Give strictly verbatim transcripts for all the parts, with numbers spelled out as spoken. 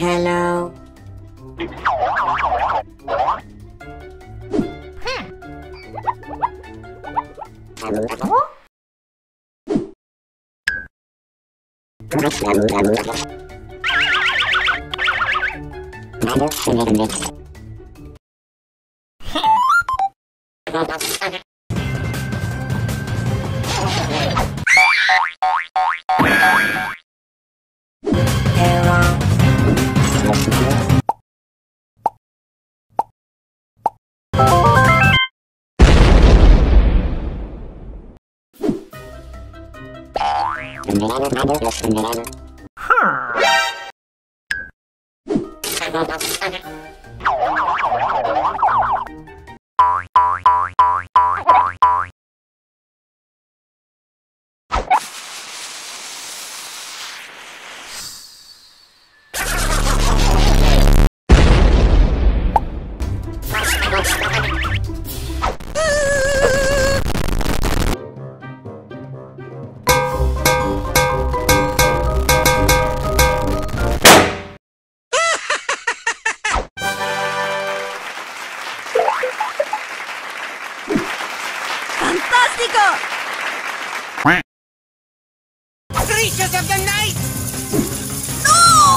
Hello. ¡Fantástico! Creatures of the night! ¡No!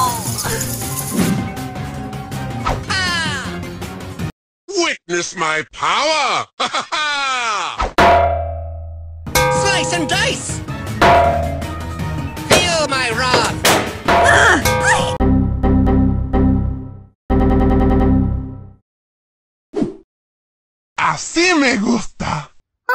Ah! Witness my power! Slice and dice! Feel my wrath! ¡Ah! ¡Ay! Así me gusta.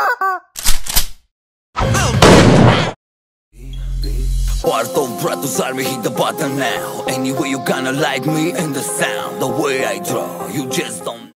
Part of Bratu's army, hit the button now. Anyway, you gonna like me and the sound, the way I draw. You just don't